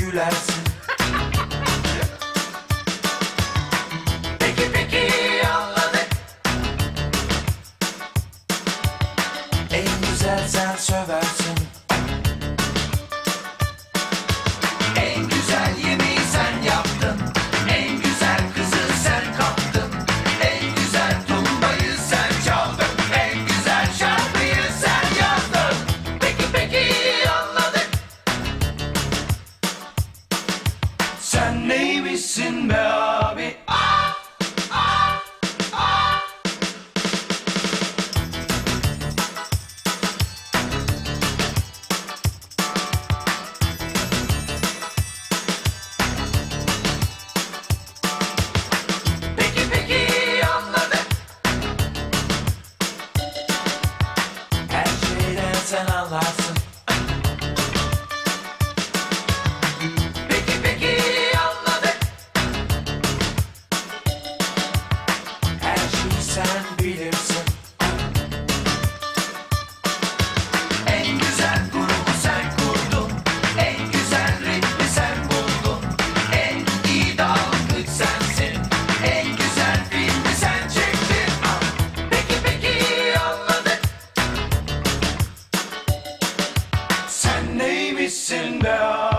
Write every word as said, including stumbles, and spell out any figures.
gülersin. Peki peki anladık. En güzel sen söversin. En güzel yemeği sen yaptın. En güzel kızı sen kaptın. En güzel tumbayı sen çaldın. En güzel şarkıyı sen yazdın. Peki peki anladık. Sen neymişsin be abi? Ah, ah, ah. Peki peki anladık. Her şeyden sen anlarsın. Peki peki anladık. Her şeyi sen bilirsin. En güzel grubu sen kurdun. En güzel ritmi sen buldun. En iyi dalgıç sensin. En güzel filmi sen çektin. Ah, peki peki anladık. Sen neymişsin be abi?